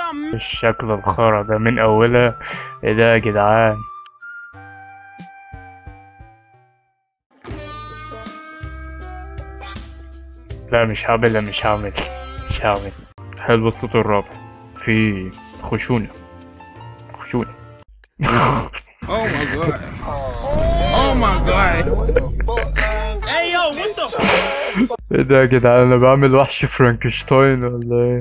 الشكل الخرا ده من اولها. ايه ده يا جدعان؟ لا مش هعمل. حلو الصوت الرابع في خشونة. Oh my god. Oh my god. Hey yo, what the ايه ده يا جدعان؟ انا بعمل وحش فرانكشتاين ولا ايه؟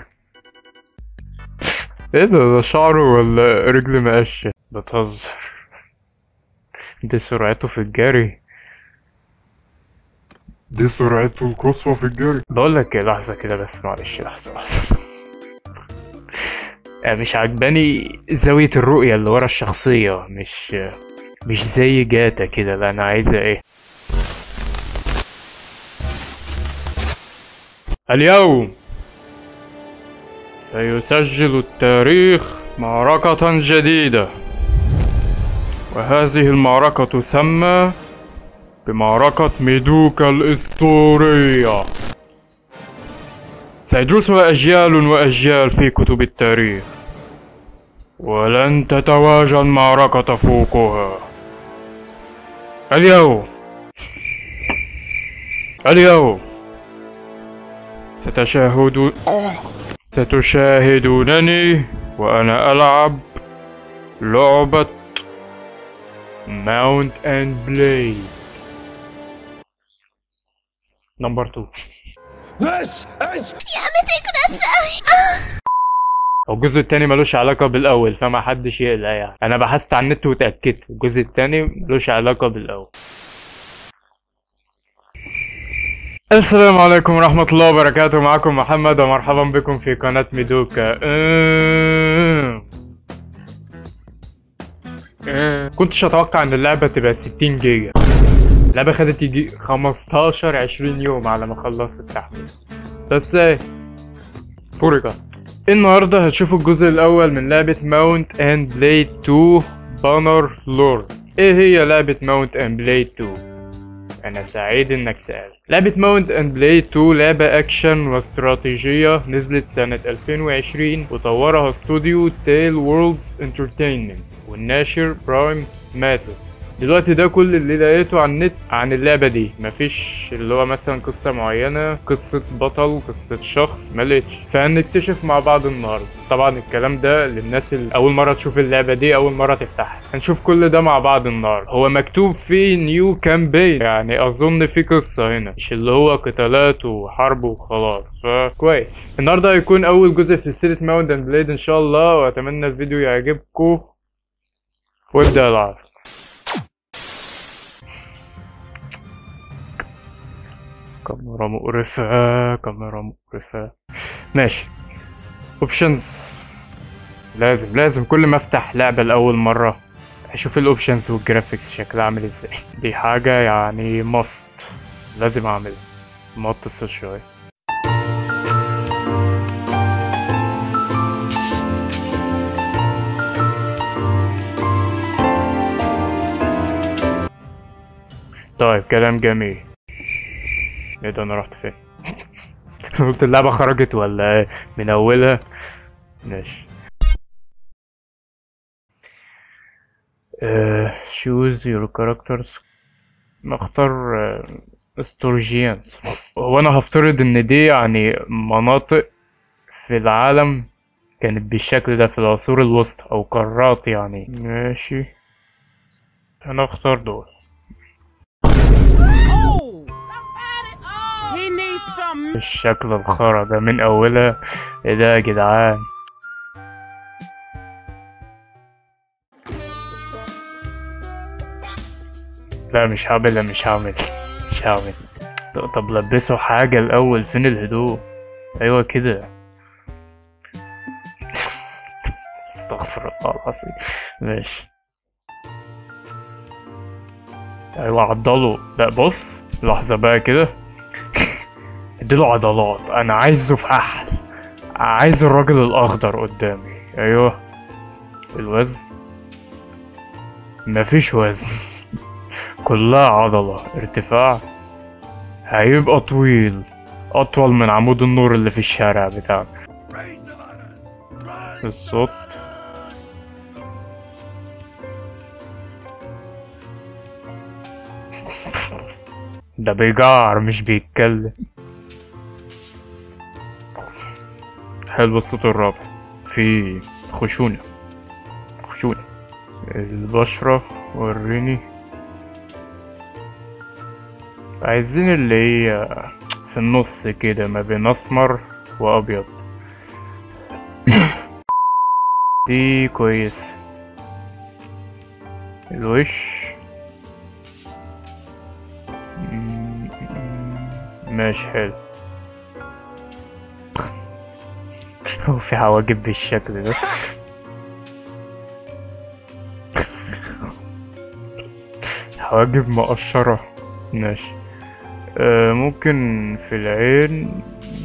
ايه ده شعره ولا رجل مقشة؟ بتهزر. دي سرعته في الجري. القصوى في الجري. بقولك ايه، لحظة كده بس، معلش لحظة. مش عجباني زاوية الرؤية اللي ورا الشخصية، مش زي جاتا كده. لا انا عايزة ايه؟ اليوم سيسجل التاريخ معركة جديدة، وهذه المعركة تسمى بمعركة ميدوكا الأسطورية. سيدرسها أجيال وأجيال في كتب التاريخ، ولن تتواجد معركة تفوقها. اليوم ستشاهدونني وأنا ألعب لعبة Mount and Blade نمبر 2. الجزء التاني ملوش علاقة بالأول، فما حدش يقلق يعني. أنا بحثت على النت وتأكدت الجزء التاني ملوش علاقة بالأول. السلام عليكم ورحمة الله وبركاته، معكم محمد ومرحبا بكم في قناة ميدوكا. كنتش اتوقع ان اللعبة تبقى 60 جيجا. اللعبة خدت يجي 15-20 يوم على ما خلصت التحميل، بس ايه فرقة. النهاردة هتشوفوا الجزء الاول من لعبة ماونت اند بليد 2 بانر لورد. ايه هي لعبة ماونت اند بليد 2؟ أنا سعيد إنك سألت. لعبة ماونت أند بليد 2 لعبة أكشن واستراتيجية نزلت سنة 2020، وطورها استوديو تيل وورلدز انترتينمنت والناشر برايم ماتر. دلوقتي ده كل اللي لقيته عن النت عن اللعبة دي، مفيش اللي هو مثلا قصة معينة، قصة بطل، قصة شخص، ملقتش. فهنكتشف مع بعض النهاردة. طبعا الكلام ده للناس اللي أول مرة تشوف اللعبة دي، أول مرة تفتحها. هنشوف كل ده مع بعض النهاردة. هو مكتوب فيه نيو كامبين، يعني أظن في قصة هنا، مش اللي هو قتالات وحرب وخلاص، فكويس. النهاردة هيكون أول جزء في سلسلة ماونت أند بليد إن شاء الله، وأتمنى الفيديو يعجبكم. وابدأ العب. كاميرا مقرفة. ماشي. اوبشنز. لازم كل ما افتح لعبة لأول مرة اشوف الاوبشنز والجرافيكس شكلها عامل ازاي. دي حاجة يعني ماست لازم اعملها. ما اتصل شوية. طيب كلام جميل. ايه ده؟ انا رحت فين؟ قلت اللعبة خرجت ولا ايه من اولها؟ ماشي. choose your characters. نختار استورجيانز. هو انا هفترض ان دي يعني مناطق في العالم كانت بالشكل ده في العصور الوسطى او قارات يعني. ماشي، انا اختار دول. الشكل الخرا ده من اولها. ايه ده يا جدعان؟ لا مش هعمل. طب لبسوا حاجة الاول. فين الهدوء؟ ايوه كده. استغفر الله العظيم. ماشي. ايوه عضلوا. لا بص لحظة بقى كده. اديله عضلات. انا عايزه فحل. عايز الراجل الاخضر قدامي. ايوه الوزن. مفيش وزن. كلها عضلة. ارتفاع هيبقى طويل، اطول من عمود النور اللي في الشارع بتاعنا. الصوت ده بيجعر مش بيتكلم. حلو الصوت الرابع. في خشونة. البشرة وريني. عايزين اللي هي في النص كده ما بين اسمر وابيض. دي كويس. الوش ماشي حلو. هو في حواجب بالشكل ده؟ حواجب مقشرة ماشي. ممكن في العين.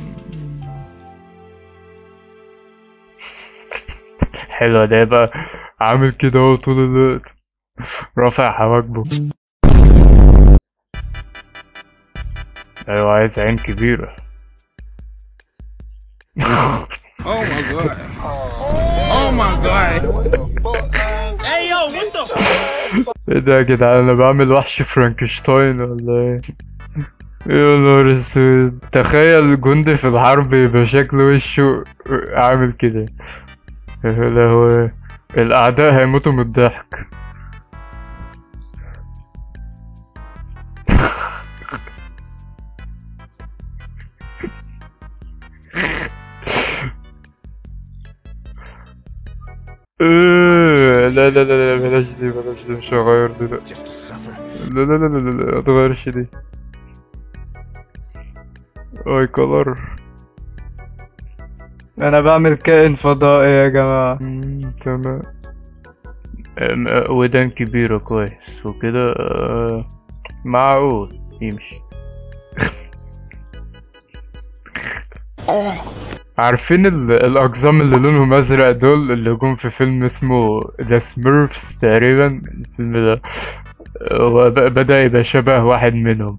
حلوة ده بقى عامل كده هو طول الوقت رافع حواجبه. ايوه عايز عين كبيرة. Oh my god. Oh my god. Hey yo, what the ايه ده يا جدعان؟ انا بعمل وحش فرانكشتاين ولا ايه؟ يا نهار اسود. تخيل جندي في الحرب يبقى شكل وشه عامل كده. يا لهوي الاعداء هيموتوا من الضحك. لا لا لا بلاش دي مش هغير دي. لا لا لا لا لا متغيرش دي. اي كولر. انا بعمل كائن فضائي يا جماعة. تمام. ودان كبيرة كويس وكده. معقول يمشي. عارفين الأقزام اللي لونهم أزرق دول اللي جم في فيلم اسمه ذا سميرفز تقريبا؟ الفيلم ده هو بدأ يبقى شبه واحد منهم.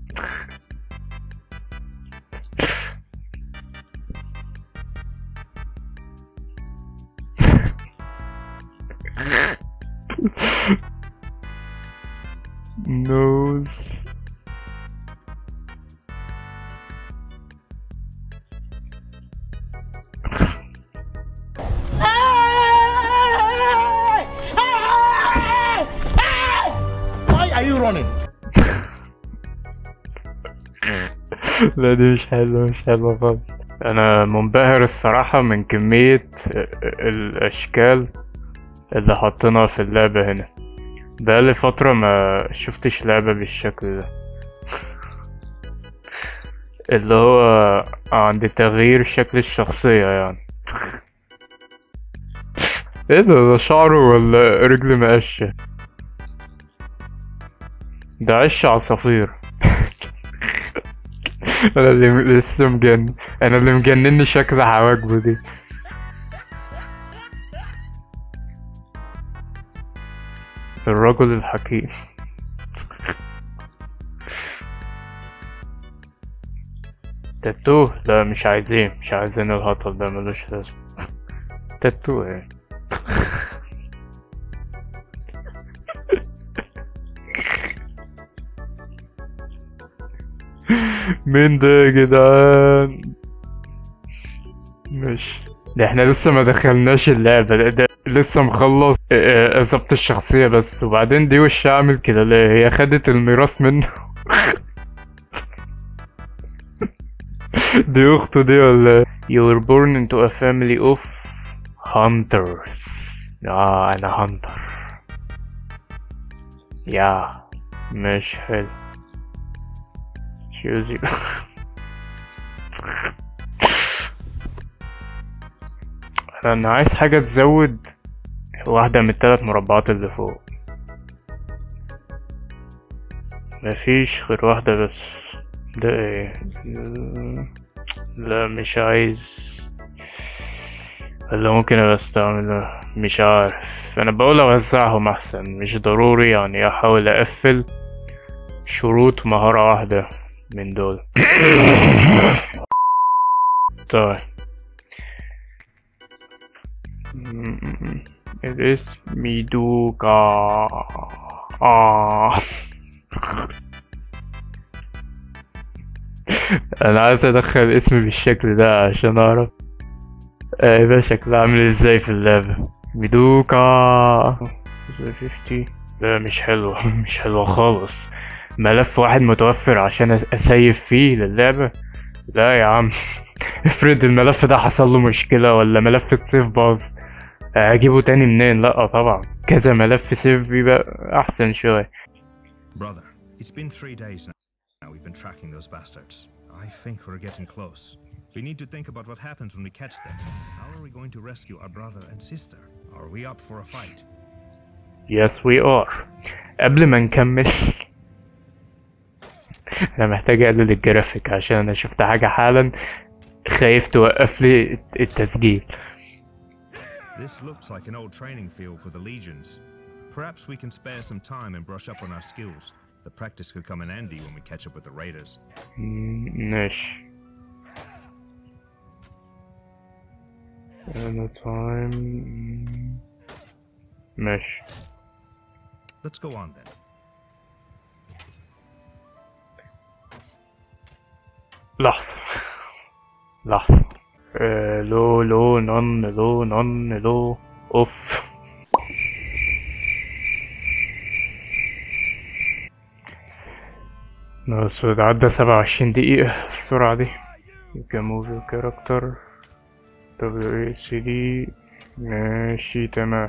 نوز. لا دي مش حلوة خالص. انا منبهر الصراحة من كمية الاشكال اللي حاطينها في اللعبة هنا. بقالي فترة ما شفتش لعبة بالشكل ده. اللي هو عند تغيير شكل الشخصية يعني. ايه ده شعره ولا رجل مقشة؟ ده عش عصافير. انا اللي لسه مجنن. انا اللي مجنني شكل حواجبه دي. الرجل الحكيم. تاتو؟ لا مش عايزين الهطل ده ملوش لازمة. تاتو يعني. مين ده يا جدعان؟ ماشي. ده احنا لسه ما دخلناش اللعبة. ده لسه مخلص ظبط الشخصية بس. وبعدين دي وش عامل كده ليه؟ هي خدت الميراث منه. دي اخته دي ولا؟ You were born into a family of hunters. انا هانتر. يا مش حلو. شوزي. انا عايز حاجة تزود واحدة من الثلاث مربعات اللي فوق. مفيش غير واحدة بس. ده ايه؟ لا مش عايز. ولا ممكن استعمله؟ مش عارف. انا بقول اوزعهم احسن. مش ضروري يعني احاول اقفل شروط مهارة واحدة من دول. طيب الاسم ميدوكا. انا عايز ادخل اسمي بالشكل ده عشان اعرف يبقى شكله عامل ازاي في اللعبة. ميدوكا 50. لا مش حلوة مش حلوة خالص. ملف واحد متوفر عشان اسيف فيه للعبة؟ لا يا عم. افرض الملف ده حصل له مشكلة ولا ملف السيف باظ، اجيبه تاني منين؟ لا طبعا كذا ملف سيف بيبقى احسن شوية. Brother, it's been 3 days now we've been tracking those bastards. I think we're getting close. We need to think about what happens when we catch them. How are we going to rescue our brother and sister? Are we up for a fight? Yes we are. قبل ما نكمل انا محتاج اقلل الجرافيك عشان انا شفت حاجة حالا خايف توقف لي التسجيل. This looks like an old training field for the legions. Perhaps we can spare some time and brush up on our skills. The practice could come in handy when we catch up with the raiders. ماشي. ماشي. Let's go on then. لحظة لحظة. لو نون لو اوف. نسود عدى 27 دقيقة السرعة دي. You can move your character WASD. ماشي تمام.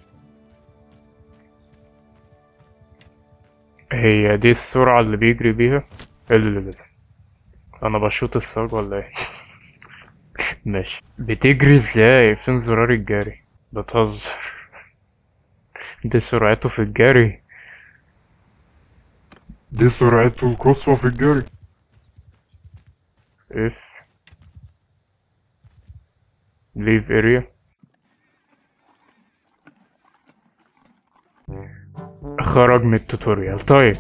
هي دي السرعة اللي بيجري بيها؟ لا انا بشوط الصاج ولا ايه؟ ماشي. بتجري ازاي؟ فين زرار الجري؟ بتهزر. دي سرعته في الجري. دي سرعته القصوى في الجري. اف ليف اريا. خرج من التوتوريال. طيب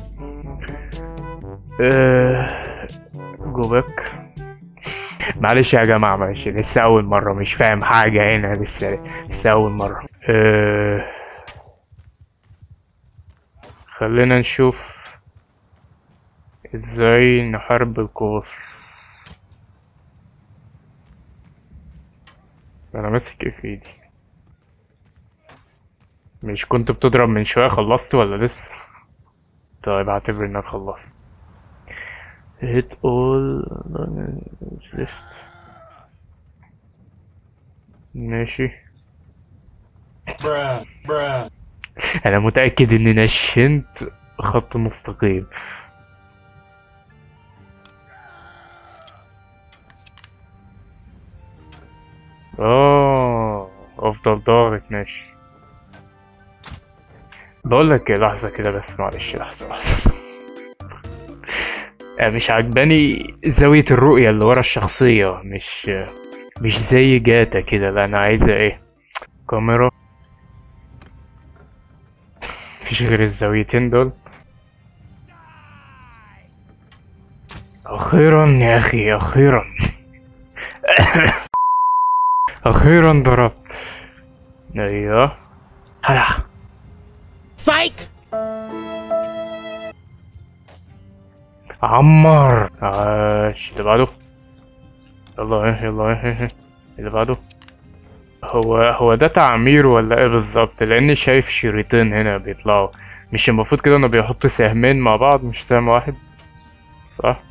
جو باك. معلش يا جماعة معلش لسه أول مرة مش فاهم حاجة هنا. لسه أول مرة. خلينا نشوف ازاي نحارب القوس. أنا ماسك ايه في ايدي؟ مش كنت بتضرب من شوية؟ خلصت ولا لسه؟ طيب اعتبر انك خلصت. hit all left. ماشي. انا متأكد اني نشنت خط مستقيم. افضل ضاغط. ماشي. بقولك لحظة كده بس معلش لحظة. مش عجباني زاوية الرؤية اللي ورا الشخصية. مش زي جاتا كده. لا انا عايزة ايه؟ كاميرا. مفيش غير الزاويتين دول. اخيرا يا اخي اخيرا. اخيرا ضربت. ايوه هلا Psych! عمر. اللي بعده. يلا اللي بعده. هو ده تعمير ولا ايه بالظبط؟ لاني شايف شريطين هنا بيطلعوا. مش المفروض كده انه بيحط سهمين مع بعض مش سهم واحد؟ صح.